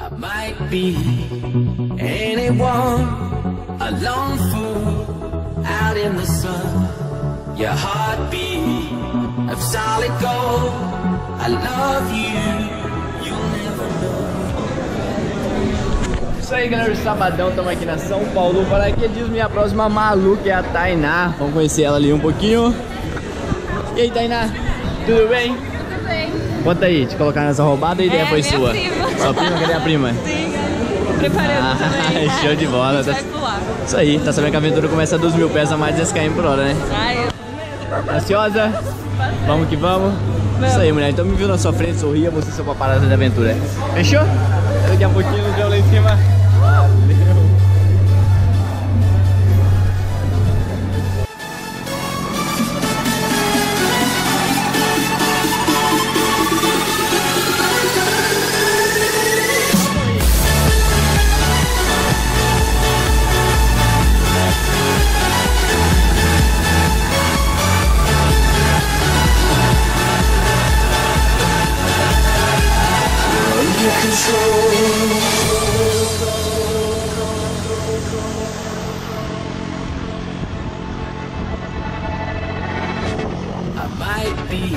I might be anyone, a lone fool out in the sun. Your heartbeat of solid gold. I love you, you'll never know. Isso aí, galera, sabadão, estamos aqui na São Paulo Paraquedismo. Minha próxima maluca é a Tainá. Vamos conhecer ela ali um pouquinho. E aí, Tainá, tudo bem? Tudo bem. Conta aí, te colocar nessa roubada, a ideia foi minha sua. Prima. Sua prima? Cadê a prima? Sim, preparando também. Show de bola. A gente vai pular. Isso aí, tá sabendo que a aventura começa a 2.000 pés a mais de 10 km por hora, né? Ai, Ansiosa? Vamos que vamos. Isso aí, mulher. Então me viu na sua frente, sorria, você seu paparazzo da aventura. Fechou? Daqui a pouquinho nos vemos lá em cima. Valeu. I might be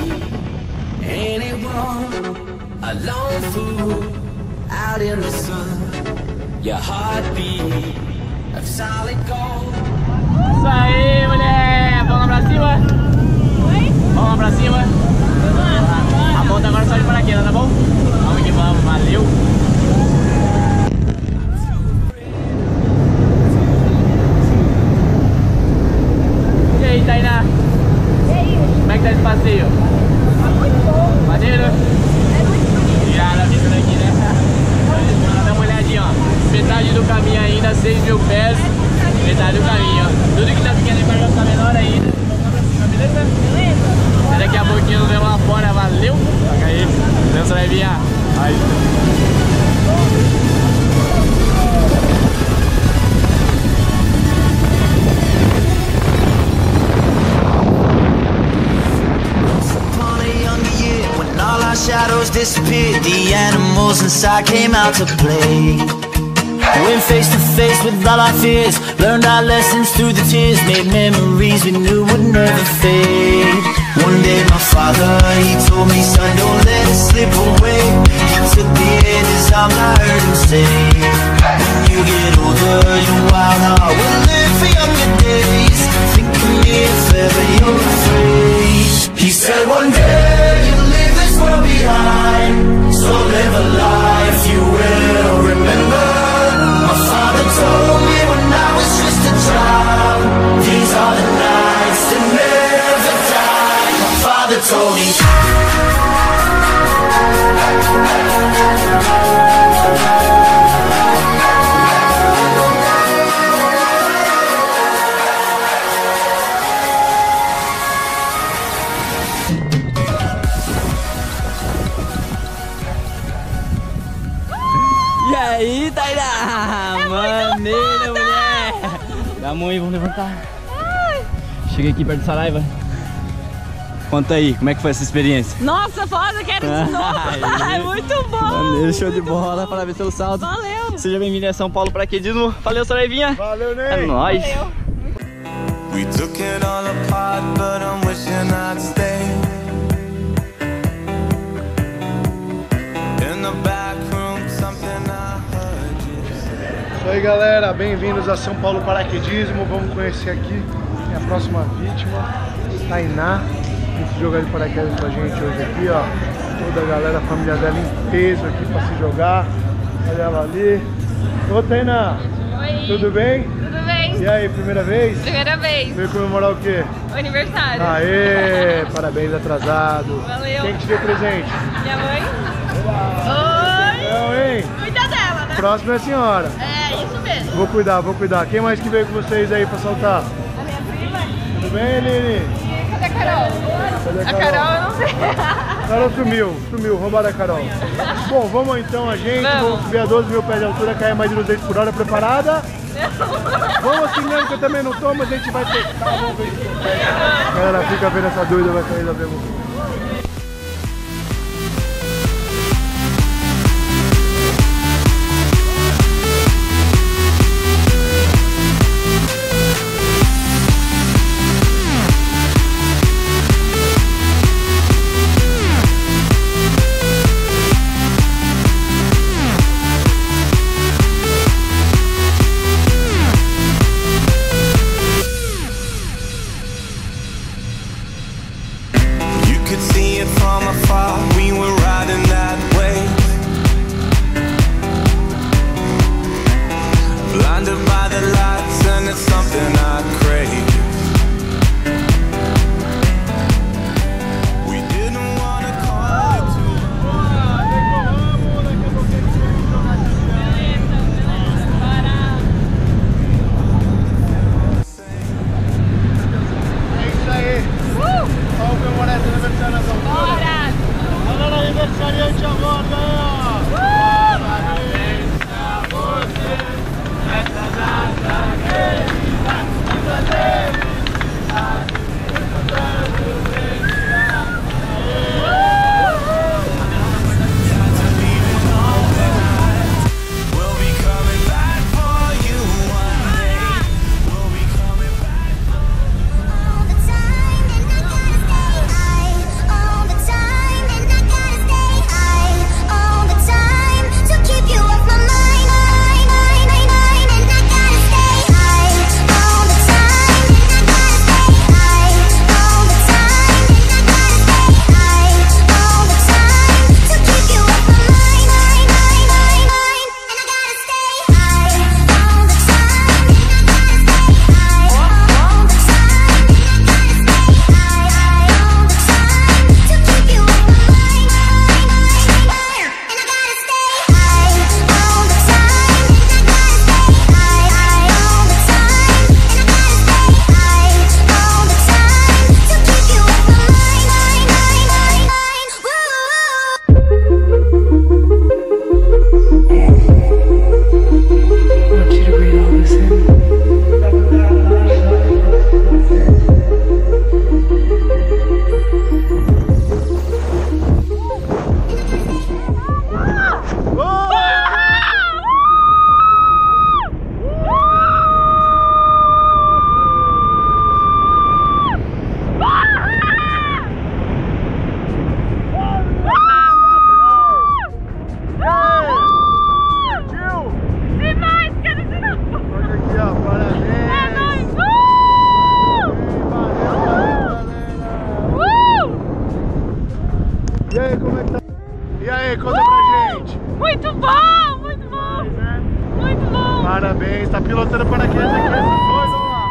anyone, a lone fool out in the sun. Your heartbeat of solid gold. Isso aí, mulher! Vamos lá pra cima? oi? Vamos lá pra cima? Vamos lá. A ponta agora só de paraquedas, tá bom? Vamos que vamos, valeu! E aí, Tainá? E aí? Como é que tá esse passeio? Muito bom. Maneiro? É muito bonito. Irada a vista daqui, né? Dá uma olhadinha, ó. Metade do caminho ainda, 6.000 pés. Metade do caminho, ó. Tudo que tá pequeno agora vai ficar menor ainda. Vamos pra cima, beleza? Beleza? Daqui a pouquinho nos vemos lá fora, valeu! Toca aí, dança levinha. Aí. Upon a younger year, when all our shadows disappeared, the animals inside came out to play. Went face to face with all our fears, learned our lessons through the tears, made memories we knew would never fade. One day my father, he told me, son, don't let it slip away. He took me in his arms, I heard him say, when you get older, your wild heart will live for younger days. Think of me if ever you're afraid. He said one day you'll leave this world behind, so live a life you will remember. My father told me when I was just a child, these are the nights that never die. My father told me. E aí, Tainá? Maneiro, mulher! Dá a mão aí, vamos levantar. Cheguei aqui perto do Saraiva. Conta aí, como é que foi essa experiência? Nossa, foda, quero de novo. É muito bom. Maneiro, show de bola, parabéns pelo salto. Valeu. Seja bem-vindo a São Paulo Paraquedismo. Valeu, Saraivinha. Valeu, Ney! É nóis. Valeu. We took it all apart, but I'm wishing I'd stay. In the back room, something I heard you say. Isso aí, galera, bem-vindos a São Paulo Paraquedismo. Vamos conhecer aqui minha próxima vítima, Tainá. Vem jogar de paraquedas com a gente hoje aqui, ó. Toda a galera, a família dela em peso aqui pra se jogar. Olha ela ali. Ô, Tainá, Oi. tudo bem? Tudo bem? E aí, primeira vez? Primeira vez. Veio comemorar o quê? O aniversário. Aê, parabéns atrasado. Valeu. Quem que te deu presente? Minha mãe? Oi. Eu, hein? Cuida dela, né? Próxima é a senhora. É, isso mesmo. Vou cuidar, vou cuidar. Quem mais que veio com vocês aí pra saltar? A minha prima. Tudo bem, Lili? Cadê a Carol? Cadê A Carol eu não sei. Carol sumiu, roubaram a Carol. Bom, vamos então a gente, vamos subir a 12.000 pés de altura, cair mais de 200 por hora, preparada? Vamos assim mesmo, que eu também não tô, mas a gente vai testar, vamos ver se consegue. Galera, fica vendo essa dúvida, vai cair da pergunta. it's something I crave. We didn't wanna call it too. É isso aí. Vamos comemorar esse aniversário das alturas. Bora! Galera aniversariante agora, aí, ó. Parabéns pra você, essa data querida, muita felicidade, muitos anos de felicidade. We'll be coming back for you one day. We'll be coming back. All the time, and I gotta stay high. All the time, and I gotta stay high. All the time, to keep you off my mind. And I gotta stay high. All the time, and I gotta stay high. All the time, and I gotta stay high. All the time, to keep you off my mind. And I gotta stay high. All the time, and I gotta stay high. All the time, and I gotta stay high. All the time, to keep you off my mind. And I gotta stay high. All the time, and I gotta stay high. All the time, and I gotta stay high. All the time, to keep you off my mind. Want you to breathe all this in. Demais, quero de novo! Olha aqui, ó, parabéns. É nóis! E aí, como é que tá? E aí, conta pra gente. Muito bom, muito bom! Muito bom! Parabéns, tá pilotando paraquedas aqui, essa coisa, vamos lá.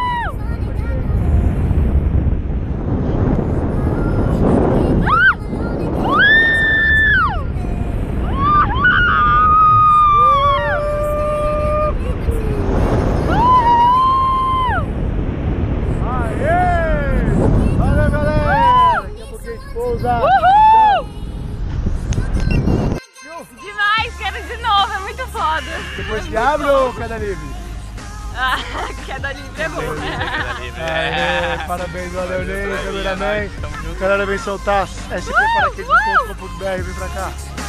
Aê! Valeu, galera! Daqui a pouco a gente pousa. Uhul! Demais, quero de novo, é muito foda! Depois que abre ou queda livre? Ah, queda livre é bom! Aê, parabéns, valeu, Ney, cameraman. Galera, vem soltar SP Paraquedas.com.br, vem pra cá.